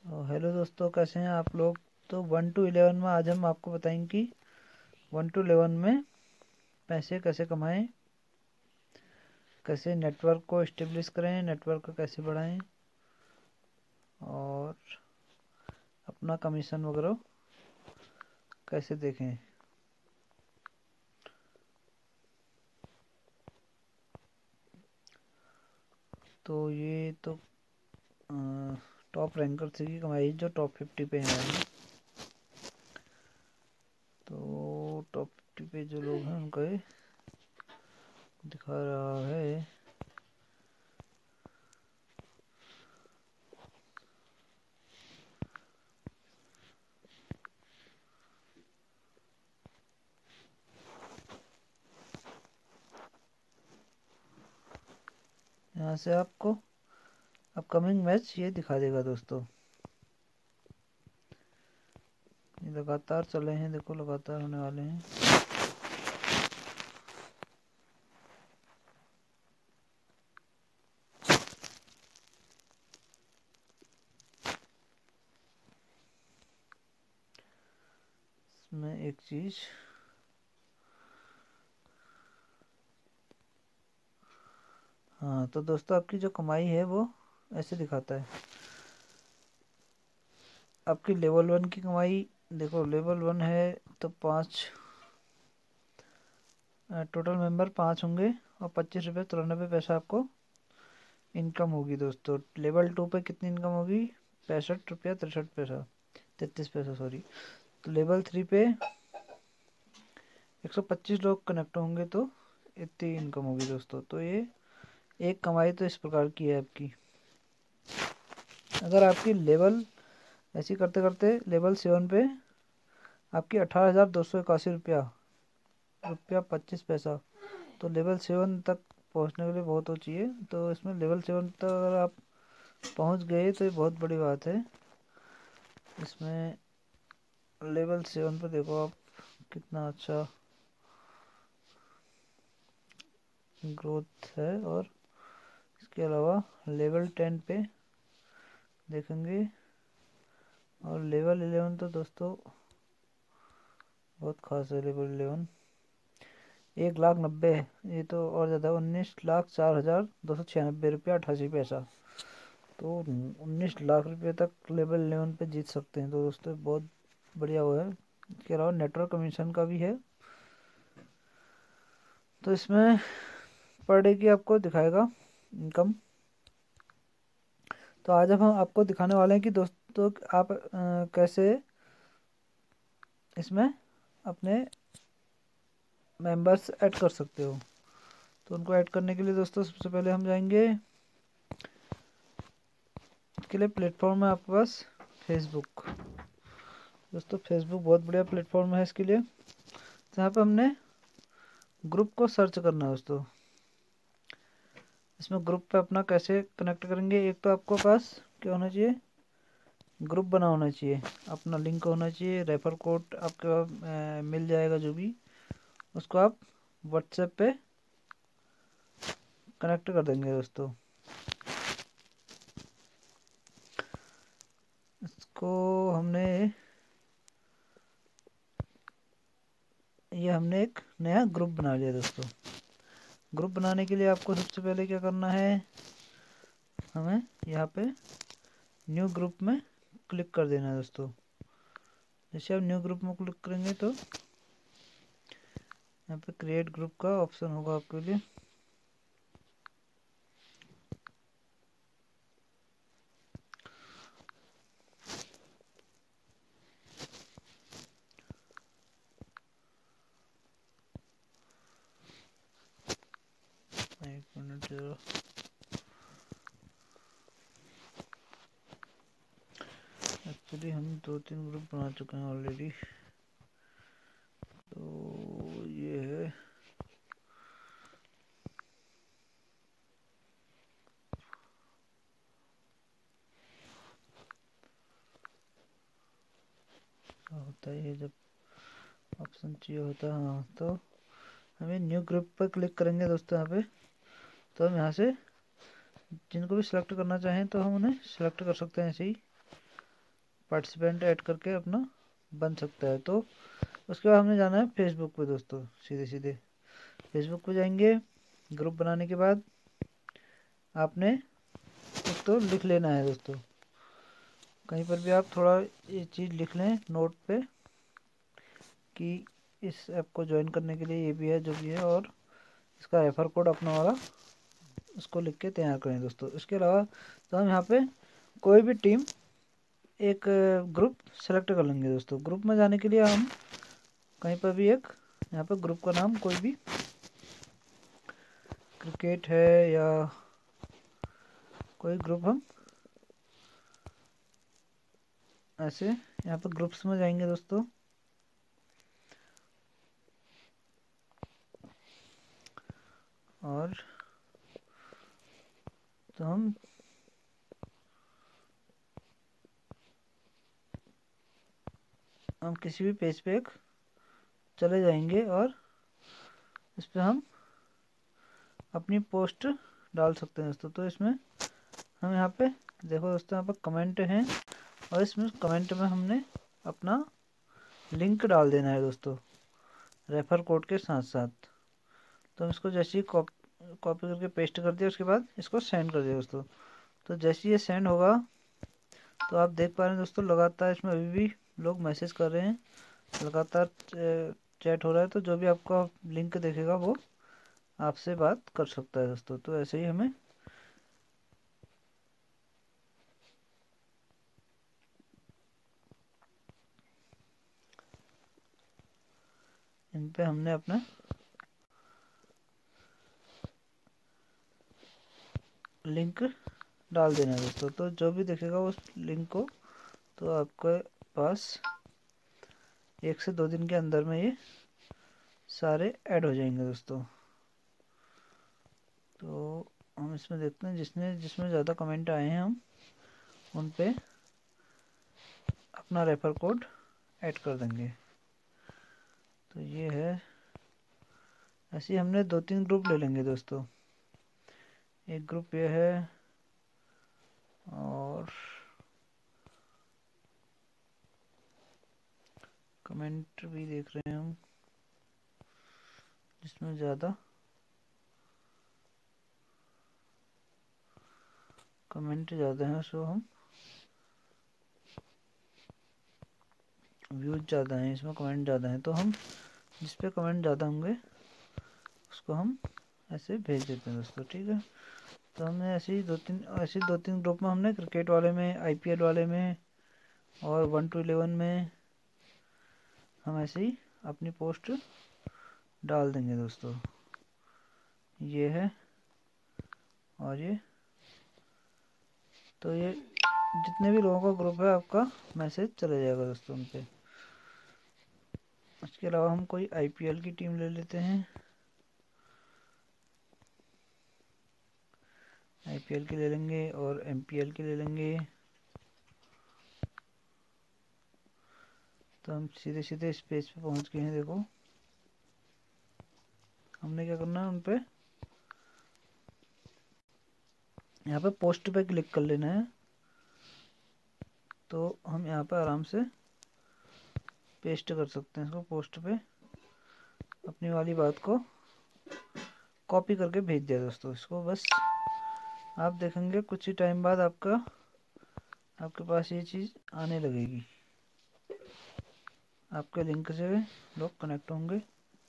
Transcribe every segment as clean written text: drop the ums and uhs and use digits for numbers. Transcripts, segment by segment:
Hello दोस्तों, कैसे हैं आप लोग। तो 1 to 11 में आज हम आपको बताएंगे कि 1 to 11 में पैसे कैसे कमाएं, कैसे नेटवर्क को इस्टेब्लिश करें, नेटवर्क को कैसे बढ़ाएं और अपना कमीशन वगैरह कैसे देखें। तो ये तो टॉप रैंकर से की कमाई जो टॉप 50 पे हैं। तो टॉप 50 पे जो लोग हैं उनको ये दिखा रहा है। यहाँ से आपको अपकमिंग मैच ये दिखा देगा दोस्तों। ये लगातार चले हैं, देखो लगातार होने वाले हैं। इसमें एक चीज हाँ, तो दोस्तों आपकी जो कमाई है वो ऐसे दिखाता है। आपकी लेवल 1 की कमाई देखो, लेवल 1 है तो 5 टोटल मेंबर 5 होंगे और 25 रुपये 93 पैसा आपको इनकम होगी दोस्तों। लेवल 2 पे कितनी इनकम होगी? 65 रुपया 63 पैसा, 33 पैसा सॉरी। तो लेवल 3 पे 125 लोग कनेक्ट होंगे तो इतनी इनकम होगी दोस्तों। तो ये एक कमाई तो इस प्रकार की है आपकी। अगर आपकी लेवल ऐसी करते करते लेवल 7 पे आपकी 18,281 रुपया 25 पैसा, तो लेवल 7 तक पहुंचने के लिए बहुत हो चाहिए। तो इसमें लेवल 7 तक अगर आप पहुंच गए तो ये बहुत बड़ी बात है। इसमें लेवल 7 पे देखो आप कितना अच्छा ग्रोथ है। और इसके अलावा लेवल 10 पे देखेंगे और लेवल 11 तो दोस्तों बहुत खास है। लेवल 11 1,90,000 है, ये तो और ज़्यादा 19,04,296 रुपया 88 पैसा। तो 19 लाख रुपये तक लेवल 11 पे जीत सकते हैं। तो दोस्तों बहुत बढ़िया वो है। इसके अलावा नेटवर्क कमीशन का भी है। तो इसमें पर डे की आपको दिखाएगा इनकम। तो आज हम आपको दिखाने वाले हैं कि दोस्तों आप कैसे इसमें अपने मेंबर्स ऐड कर सकते हो। तो उनको ऐड करने के लिए दोस्तों सबसे पहले हम जाएंगे, इसके लिए प्लेटफॉर्म है आपके पास फेसबुक। दोस्तों फेसबुक बहुत बढ़िया प्लेटफॉर्म है इसके लिए। जहाँ पे हमने ग्रुप को सर्च करना है दोस्तों। इसमें ग्रुप पे अपना कैसे कनेक्ट करेंगे, एक तो आपको पास क्या होना चाहिए, ग्रुप बना होना चाहिए, अपना लिंक होना चाहिए, रेफर कोड आपके पास मिल जाएगा जो भी, उसको आप व्हाट्सएप पे कनेक्ट कर देंगे दोस्तों। इसको हमने हमने एक नया ग्रुप बना लिया दोस्तों। ग्रुप बनाने के लिए आपको सबसे पहले क्या करना है, हमें यहाँ पे न्यू ग्रुप में क्लिक कर देना है दोस्तों। जैसे आप न्यू ग्रुप में क्लिक करेंगे तो यहाँ पे क्रिएट ग्रुप का ऑप्शन होगा आपके लिए। एक मिनट जरा, एक्चुअली हम 2-3 ग्रुप बना चुके हैं ऑलरेडी। तो ये है, होता ही है जब ऑप्शन चाहिए होता है। हाँ, तो हमें न्यू ग्रुप पर क्लिक करेंगे दोस्तों यहाँ पे। तो हम यहाँ से जिनको भी सिलेक्ट करना चाहें तो हम उन्हें सिलेक्ट कर सकते हैं ऐसे ही। पार्टिसिपेंट ऐड करके अपना बन सकता है। तो उसके बाद हमने जाना है फेसबुक पे दोस्तों। सीधे सीधे फेसबुक पे जाएंगे। ग्रुप बनाने के बाद आपने एक तो लिख लेना है दोस्तों, कहीं पर भी आप थोड़ा ये चीज़ लिख लें नोट पे कि इस ऐप को ज्वाइन करने के लिए ये भी है जो भी है, और इसका रेफर कोड अपना वाला उसको लिख के तैयार करें दोस्तों। इसके अलावा तो हम यहाँ पे कोई भी टीम एक ग्रुप सेलेक्ट कर लेंगे दोस्तों। ग्रुप में जाने के लिए हम कहीं पर भी एक यहाँ पे ग्रुप का नाम कोई भी क्रिकेट है या कोई ग्रुप हम ऐसे यहाँ पर ग्रुप्स में जाएंगे दोस्तों। और तो हम किसी भी पेज पे एक चले जाएंगे और इस पर हम अपनी पोस्ट डाल सकते हैं दोस्तों। तो इसमें हम यहाँ पे देखो दोस्तों, यहाँ पर कमेंट हैं और इसमें कमेंट में हमने अपना लिंक डाल देना है दोस्तों रेफर कोड के साथ साथ। तो हम इसको जैसे ही कॉपी करके पेस्ट कर दिया, उसके बाद इसको सेंड कर दिया दोस्तों। तो जैसे ही ये सेंड होगा तो आप देख पा रहे हैं दोस्तों, लगातार इसमें अभी भी लोग मैसेज कर रहे हैं, लगातार चैट हो रहा है। तो जो भी आपका लिंक देखेगा वो आपसे बात कर सकता है दोस्तों। तो ऐसे ही हमें इन पे हमने अपना लिंक डाल देना है दोस्तों। तो जो भी देखेगा उस लिंक को, तो आपके पास 1 से 2 दिन के अंदर में ये सारे ऐड हो जाएंगे दोस्तों। तो हम इसमें देखते हैं जिसमें ज़्यादा कमेंट आए हैं हम उन पे अपना रेफर कोड ऐड कर देंगे। तो ये है, ऐसे ही हमने 2-3 ग्रुप ले लेंगे दोस्तों। एक ग्रुप ये है और कमेंट भी देख रहे हैं हम जिसमें ज़्यादा कमेंट ज़्यादा हैं, सो हम व्यूज ज़्यादा हैं, इसमें कमेंट ज़्यादा हैं। तो हम जिस पे कमेंट ज़्यादा होंगे उसको हम ऐसे भेज देते हैं दोस्तों, ठीक है। तो हमने ऐसे दो तीन ग्रुप में हमने क्रिकेट वाले में, आईपीएल वाले में और 1 to 11 में हम ऐसे ही अपनी पोस्ट डाल देंगे दोस्तों। ये है और ये, तो ये जितने भी लोगों का ग्रुप है आपका मैसेज चला जाएगा दोस्तों उन पे। इसके अलावा हम कोई आईपीएल की टीम ले लेते हैं, आईपीएल की ले लेंगे और एमपीएल की ले लेंगे। तो हम सीधे सीधे इस पेज पे पहुंच गए हैं। देखो हमने क्या करना है, उन पे यहाँ पे पोस्ट पे क्लिक कर लेना है। तो हम यहाँ पे आराम से पेस्ट कर सकते हैं इसको पोस्ट पे, अपनी वाली बात को कॉपी करके भेज दिया दोस्तों। इसको बस आप देखेंगे कुछ ही टाइम बाद आपके पास ये चीज़ आने लगेगी, आपके लिंक से लोग कनेक्ट होंगे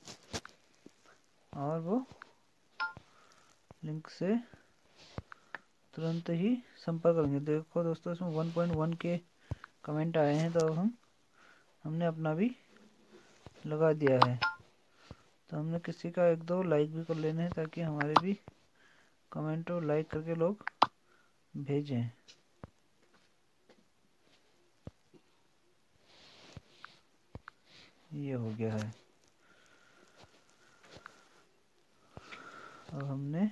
और वो लिंक से तुरंत ही संपर्क करेंगे। देखो दोस्तों इसमें 1.1 के कमेंट आए हैं, तो अब हमने अपना भी लगा दिया है। तो हमने किसी का 1-2 लाइक भी कर लेने हैं ताकि हमारे भी कमेंट और लाइक करके लोग भेजें। ये हो गया है। अब हमने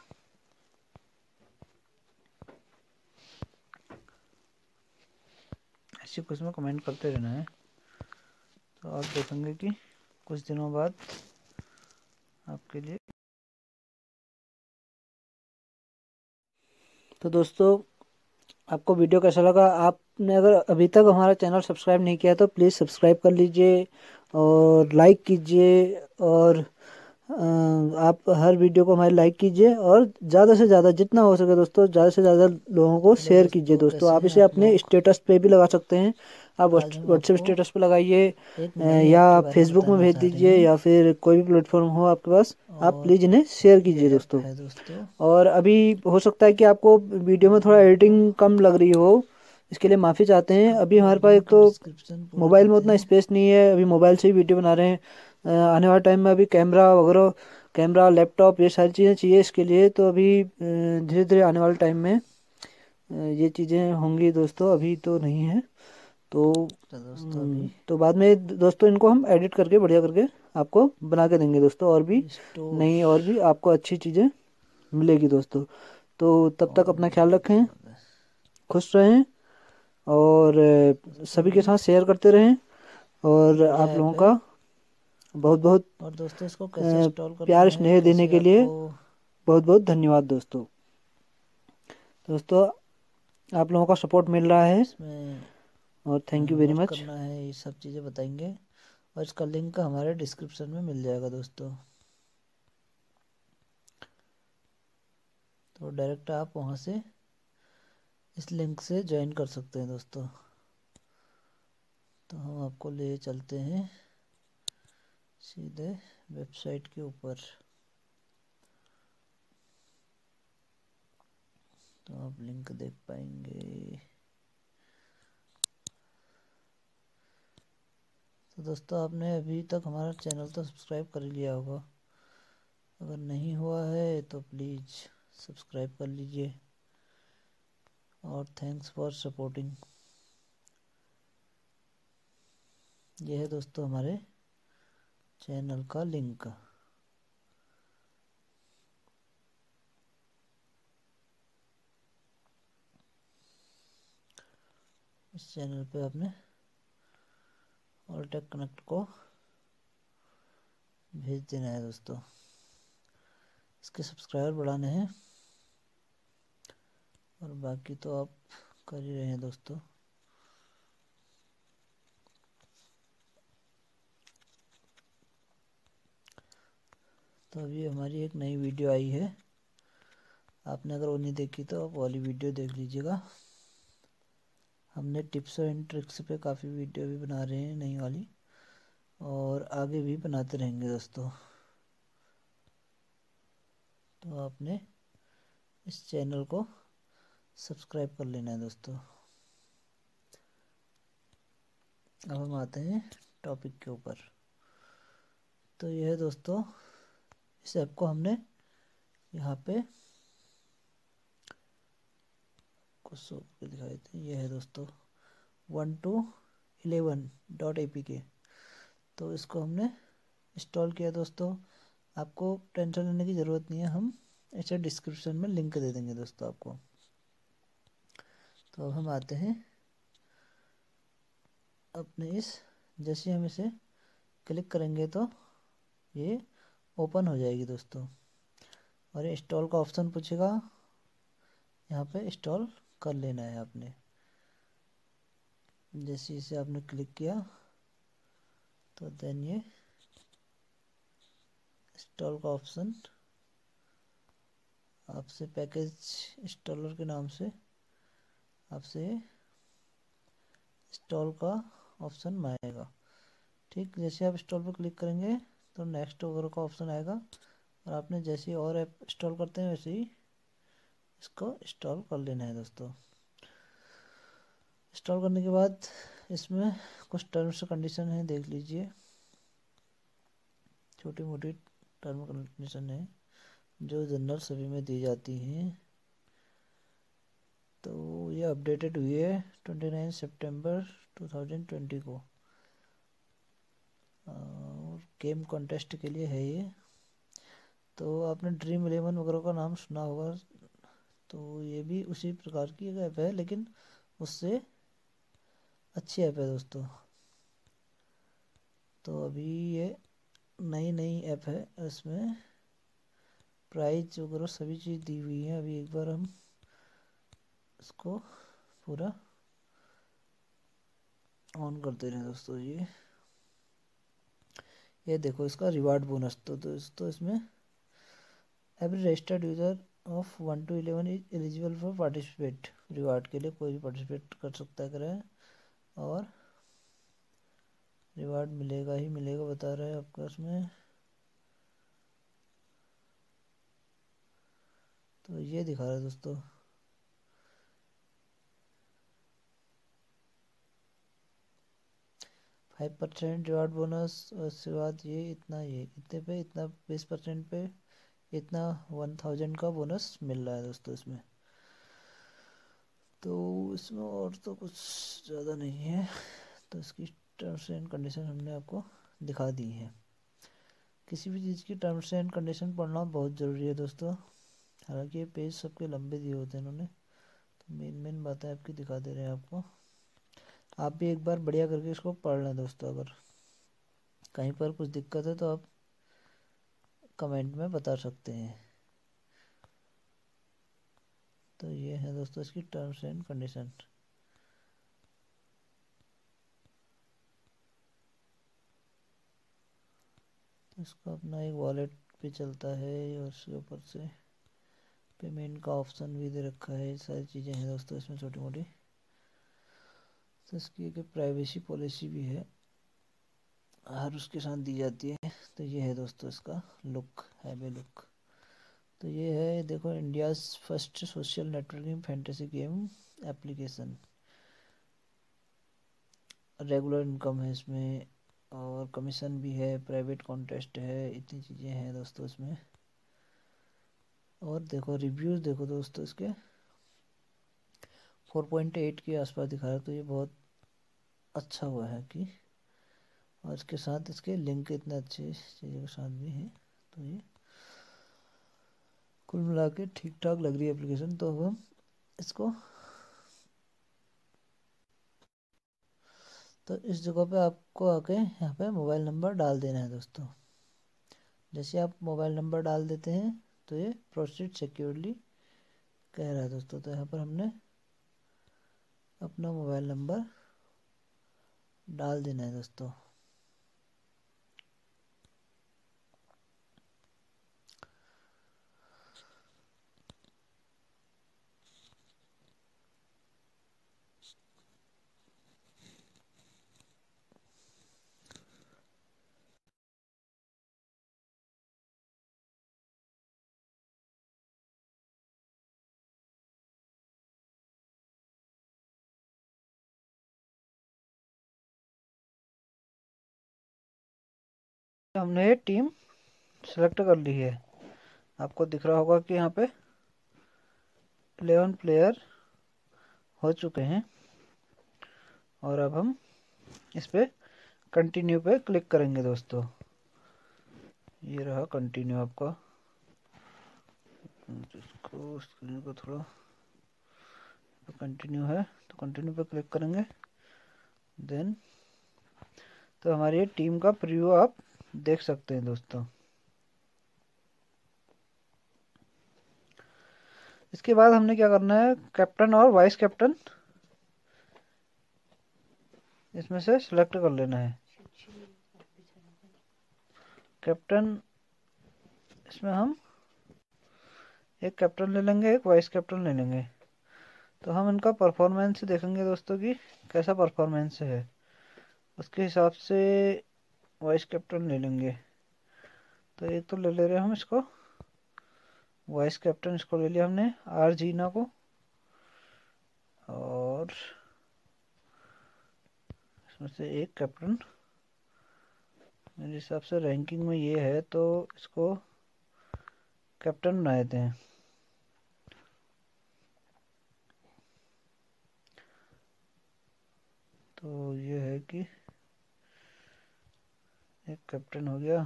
ऐसे कुछ में कमेंट करते रहना है। तो आप देखेंगे कि कुछ दिनों बाद आपके लिए। तो दोस्तों आपको वीडियो कैसा लगा। आपने अगर अभी तक हमारा चैनल सब्सक्राइब नहीं किया तो प्लीज़ सब्सक्राइब कर लीजिए और लाइक कीजिए, और आप हर वीडियो को हमारे लाइक कीजिए, और ज़्यादा से ज़्यादा जितना हो सके दोस्तों, ज़्यादा से ज़्यादा लोगों को हेलो शेयर कीजिए दोस्तों, दोस्तों। कैसे आप हैं इसे आप अपने लोग। स्टेटस पे भी लगा सकते हैं। आप आज हम व्हाट्सएप आपको स्टेटस पे लगाइए, एक नई ऐप या के बारे में फेसबुक में बताने भेज जा रहे दीजिए, हैं। या फिर कोई भी प्लेटफॉर्म हो आपके पास, आप और प्लीज़ इन्हें शेयर ये कीजिए ऐप दोस्तों। है दोस्तों, और अभी हो सकता है कि आपको वीडियो में थोड़ा हम आपको एडिटिंग कम लग रही हो, इसके लिए माफ़ी चाहते हैं। इसका अभी आपको हमारे पास एक लिंक तो डिस्क्रिप्शन पूरा मोबाइल में देते उतना हैं। स्पेस नहीं है, अभी मोबाइल से ही वीडियो बना रहे हैं। आने वाले टाइम में अभी कैमरा वगैरह, कैमरा, लैपटॉप, ये सारी चीज़ें चाहिए इसके लिए, तो अभी धीरे धीरे आने वाले टाइम में ये चीज़ें होंगी दोस्तों, अभी तो नहीं है। तो तो दोस्तों अभी तो बाद में दोस्तों इनको हम एडिट करके बढ़िया करके आपको बना के देंगे दोस्तों, और भी स्टोर नई, और भी आपको अच्छी चीज़ें मिलेगी दोस्तों। तो तब तक और अपना भी ख्याल बहुत रखें, ज़्यादा। खुश रहें, और दोस्तों सभी के अभी साथ शेयर करते रहें, और बढ़िया आप लोगों ऐप है। का बहुत बहुत और दोस्तों इसको कैसे इंस्टॉल करना प्यार है, स्नेह देने कैसे के लिए आपको बहुत बहुत धन्यवाद दोस्तों। दोस्तों आप लोगों का सपोर्ट मिल रहा है, इसमें और thank you very work much. करना है, ये सब चीज़ें बताएंगे। और इसका लिंक हमारे डिस्क्रिप्शन में मिल जाएगा दोस्तों। तो डायरेक्ट आप वहाँ से इस लिंक से ज्वाइन कर सकते हैं दोस्तों। तो हम आपको ले चलते हैं सीधे वेबसाइट के ऊपर। तो आप लिंक देख पाएंगे। तो दोस्तों आपने अभी तक हमारा चैनल तो सब्सक्राइब कर ही लिया होगा। अगर नहीं हुआ है तो प्लीज़ सब्सक्राइब कर लीजिए। और थैंक्स फॉर सपोर्टिंग। यह है दोस्तों हमारे चैनल का लिंक। इस चैनल पे आपने ऑलटेक कनेक्ट को भेज देना है दोस्तों। इसके सब्सक्राइबर बढ़ाने हैं, और बाकी तो आप कर ही रहे हैं दोस्तों। तो अभी हमारी एक नई वीडियो आई है, आपने अगर वो नहीं देखी तो आप वाली वीडियो देख लीजिएगा। हमने टिप्स एंड ट्रिक्स पे काफ़ी वीडियो भी बना रहे हैं नई वाली, और आगे भी बनाते रहेंगे दोस्तों। तो आपने इस चैनल को सब्सक्राइब कर लेना है दोस्तों। अब हम आते हैं टॉपिक के ऊपर। तो यह है दोस्तों, इस ऐप को हमने यहाँ पे कुछ सो के दिखाए थे। यह है दोस्तों 1211.apk। तो इसको हमने इंस्टॉल किया दोस्तों। आपको टेंशन लेने की ज़रूरत नहीं है, हम इसे डिस्क्रिप्शन में लिंक दे देंगे दोस्तों आपको। तो अब हम आते हैं अपने इस, जैसे हम इसे क्लिक करेंगे तो ये ओपन हो जाएगी दोस्तों। और ये इंस्टॉल का ऑप्शन पूछेगा, यहाँ पे इंस्टॉल कर लेना है आपने। जैसे इसे आपने क्लिक किया तो देन ये इंस्टॉल का ऑप्शन आपसे पैकेज इंस्टॉलर के नाम से आपसे इंस्टॉल का ऑप्शन आएगा। ठीक, जैसे आप इंस्टॉल पर क्लिक करेंगे तो नेक्स्ट वगैरह का ऑप्शन आएगा, और आपने जैसे ही और ऐप इंस्टॉल करते हैं वैसे ही इसको इंस्टॉल कर लेना है दोस्तों। इंस्टॉल करने के बाद इसमें कुछ टर्म्स कंडीशन है, देख लीजिए। छोटी मोटी टर्म कंडीशन है जो जनरल सभी में दी जाती हैं। तो ये अपडेटेड हुई है 29 सितंबर 2020 को, और गेम कॉन्टेस्ट के लिए है ये। तो आपने ड्रीम 11 वगैरह का नाम सुना होगा, तो ये भी उसी प्रकार की एक ऐप है, लेकिन उससे अच्छी ऐप है दोस्तों। तो अभी ये नई नई ऐप है, इसमें प्राइज वगैरह सभी चीज़ दी हुई है। अभी एक बार हम इसको पूरा ऑन करते रहें दोस्तों। ये देखो इसका रिवार्ड बोनस। तो दोस्तों इसमें every registered user of 1 to 11 is eligible for participate. Reward के लिए कोई भी पार्टिसिपेट कर सकता है करें, और रिवार्ड मिलेगा ही मिलेगा बता रहा है आपका इसमें। तो ये दिखा रहा है दोस्तों 5% रिवार्ड बोनस, और उसके बाद ये इतना, ये इतने पे इतना 20% पे इतना 1000 का बोनस मिल रहा है दोस्तों इसमें। तो इसमें और तो कुछ ज़्यादा नहीं है। तो इसकी टर्म्स एंड कंडीशन हमने आपको दिखा दी है। किसी भी चीज़ की टर्म्स एंड कंडीशन पढ़ना बहुत ज़रूरी है दोस्तों। हालांकि ये पेज सबके लंबे दिए होते हैं इन्होंने, तो मेन मेन बातें आपकी दिखा दे रहे हैं आपको। आप भी एक बार बढ़िया करके इसको पढ़ लें दोस्तों। अगर कहीं पर कुछ दिक्कत है तो आप कमेंट में बता सकते हैं। तो ये है दोस्तों इसकी टर्म्स एंड कंडीशन। तो इसका अपना एक वॉलेट पे चलता है, और उसके ऊपर से पेमेंट का ऑप्शन भी दे रखा है। सारी चीज़ें हैं दोस्तों इसमें छोटी मोटी। तो इसकी एक प्राइवेसी पॉलिसी भी है, हर उसके साथ दी जाती है। तो ये है दोस्तों इसका लुक, हैवी लुक। तो ये है देखो, India's first social networking fantasy game application. Regular income है इसमें, और कमीशन भी है, प्राइवेट कॉन्टेस्ट है, इतनी चीज़ें हैं दोस्तों इसमें। और देखो रिव्यूज़ देखो दोस्तों इसके 4.8 के आसपास दिखा रहा है। तो ये बहुत अच्छा हुआ है कि, और इसके साथ इसके लिंक इतने अच्छे चीज़ों के साथ भी हैं। तो ये कुल मिला के ठीक ठाक लग रही है एप्लीकेशन। तो अब हम इसको, तो इस जगह पे आपको आके यहाँ पे मोबाइल नंबर डाल देना है दोस्तों। जैसे आप मोबाइल नंबर डाल देते हैं तो ये प्रोसीड सिक्योरली कह रहा है दोस्तों। तो यहाँ पर हमने अपना मोबाइल नंबर डाल देना है दोस्तों। हमने ये टीम सेलेक्ट कर ली है। आपको दिख रहा होगा कि यहाँ पे 11 प्लेयर हो चुके हैं, और अब हम इस पे कंटिन्यू पे क्लिक करेंगे दोस्तों। ये रहा कंटिन्यू आपका। इसको स्क्रीन को थोड़ा, कंटिन्यू है तो कंटिन्यू पे क्लिक करेंगे। देन तो हमारी टीम का प्रीव्यू आप देख सकते हैं दोस्तों। इसके बाद हमने क्या करना है, कैप्टन और वाइस कैप्टन इसमें से सिलेक्ट कर लेना है। कैप्टन, इसमें हम एक कैप्टन ले लेंगे, एक वाइस कैप्टन ले लेंगे। तो हम इनका परफॉर्मेंस देखेंगे दोस्तों की कैसा परफॉर्मेंस है, उसके हिसाब से वाइस कैप्टन ले लेंगे। तो एक तो ले ले रहे हैं हम इसको वाइस कैप्टन, इसको ले लिया हमने आर जीना को। और इसमें से एक कैप्टन मेरे हिसाब से रैंकिंग में ये है, तो इसको कैप्टन बना देते हैं। तो ये है कि एक कैप्टन हो गया,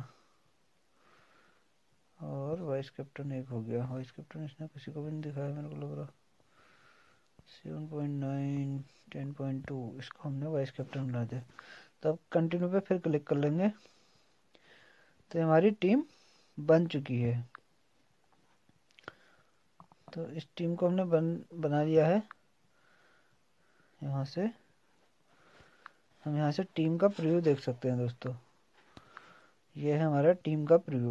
और वाइस कैप्टन एक हो गया। वाइस कैप्टन इसने किसी को भी नहीं दिखाया मेरे को लग रहा। 7.9 10.2 इसको हमने वाइस कैप्टन बना दिया। तब कंटिन्यू पे फिर क्लिक कर लेंगे। तो हमारी टीम बन चुकी है। तो इस टीम को हमने बना लिया है। यहाँ से हम यहाँ से टीम का प्रीव्यू देख सकते हैं दोस्तों। ये है हमारा टीम का प्रीव्यू।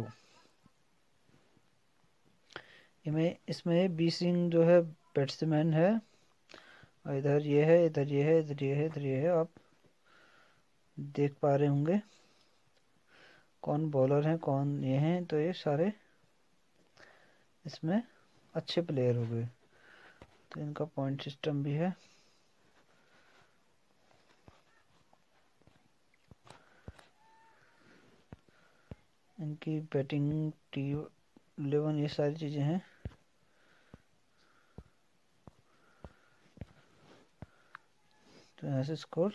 इसमें बी सिंह जो है बैट्समैन है, और इधर ये है, इधर ये है, इधर ये है, इधर ये है। आप देख पा रहे होंगे कौन बॉलर हैं, कौन ये हैं। तो ये सारे इसमें अच्छे प्लेयर हो गए। तो इनका पॉइंट सिस्टम भी है। इनकी बैटिंग टीम 11 ये सारी चीज़ें हैं। तो यहाँ से स्कोर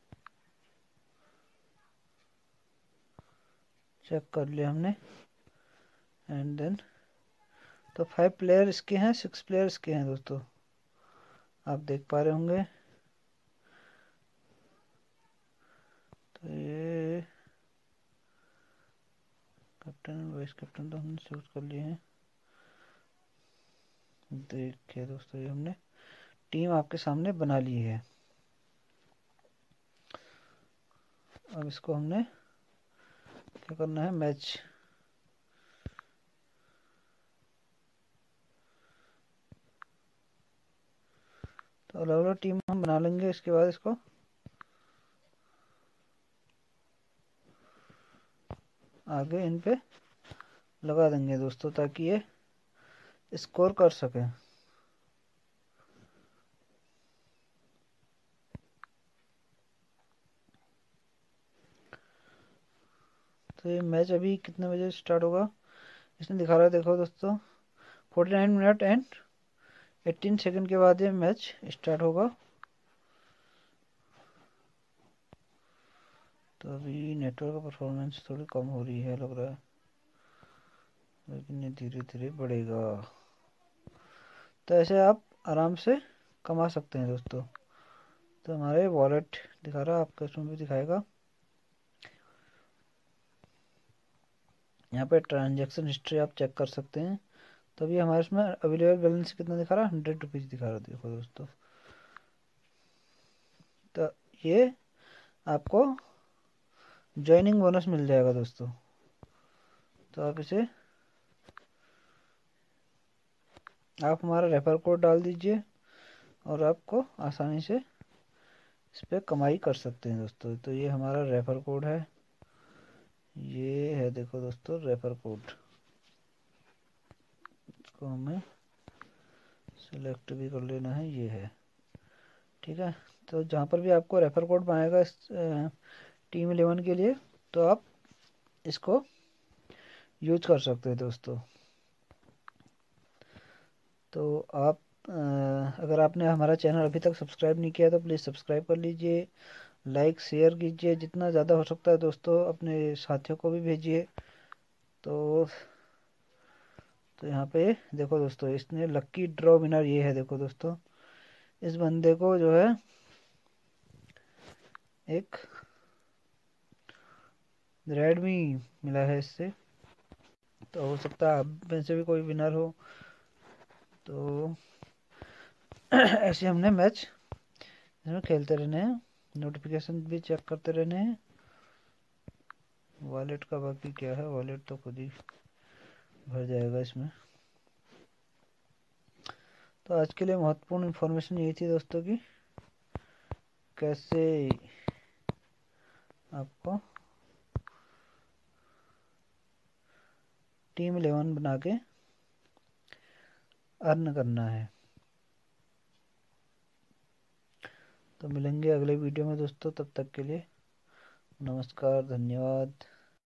चेक कर लिया हमने। एंड देन तो 5 प्लेयर इसके हैं, 6 प्लेयर इसके हैं दोस्तों, आप देख पा रहे होंगे। तो ये कैप्टन वाइस कैप्टन तो हमने चूज कर लिए हैं। देखिए दोस्तों, ये हमने टीम आपके सामने बना ली है। अब इसको हमने क्या करना है, मैच। तो अलग अलग टीम हम बना लेंगे। इसके बाद इसको आगे इन पे लगा देंगे दोस्तों, ताकि ये स्कोर कर सके। तो ये मैच अभी कितने बजे स्टार्ट होगा, इसने दिखा रहा है, देखो दोस्तों 49 मिनट एंड 18 सेकंड के बाद ये मैच स्टार्ट होगा। तो अभी नेटवर्क परफॉर्मेंस थोड़ी कम हो रही है लग रहा है, लेकिन ये धीरे धीरे बढ़ेगा। तो ऐसे आप आराम से कमा सकते हैं दोस्तों। तो हमारे वॉलेट दिखा रहा है, आपका इसमें भी दिखाएगा। यहाँ पे ट्रांजैक्शन हिस्ट्री आप चेक कर सकते हैं। तो अभी हमारे इसमें अवेलेबल बैलेंस कितना दिखा रहा है, 100 रुपीज़ दिखा रहा है, देखो दोस्तों। तो ये आपको ज्वाइनिंग बोनस मिल जाएगा दोस्तों। तो आप हमारा रेफर कोड डाल दीजिए और आपको आसानी से इस पर कमाई कर सकते हैं दोस्तों। तो ये हमारा रेफर कोड है, ये है देखो दोस्तों रेफर कोड। इसको हमें सिलेक्ट भी कर लेना है, ये है, ठीक है। तो जहाँ पर भी आपको रेफर कोड बनाएगा इस टीम 11 के लिए, तो आप इसको यूज कर सकते हैं दोस्तों। तो आप अगर आपने हमारा चैनल अभी तक सब्सक्राइब नहीं किया तो प्लीज़ सब्सक्राइब कर लीजिए, लाइक शेयर कीजिए, जितना ज़्यादा हो सकता है दोस्तों, अपने साथियों को भी भेजिए। तो यहाँ पे देखो दोस्तों, इसने लक्की ड्रॉ विनर ये है, देखो दोस्तों, इस बंदे को जो है एक रेडमी मिला है इससे। तो हो सकता है आप में से भी कोई विनर हो। तो ऐसे हमने मैच इसमें खेलते रहने हैं, नोटिफिकेशन भी चेक करते रहने हैं। वॉलेट का बाकी क्या है, वॉलेट तो खुद ही भर जाएगा इसमें। तो आज के लिए महत्वपूर्ण इन्फॉर्मेशन यही थी दोस्तों की कैसे आपको टीम 11 बना के अर्न करना है। तो मिलेंगे अगले वीडियो में दोस्तों, तब तक के लिए नमस्कार, धन्यवाद।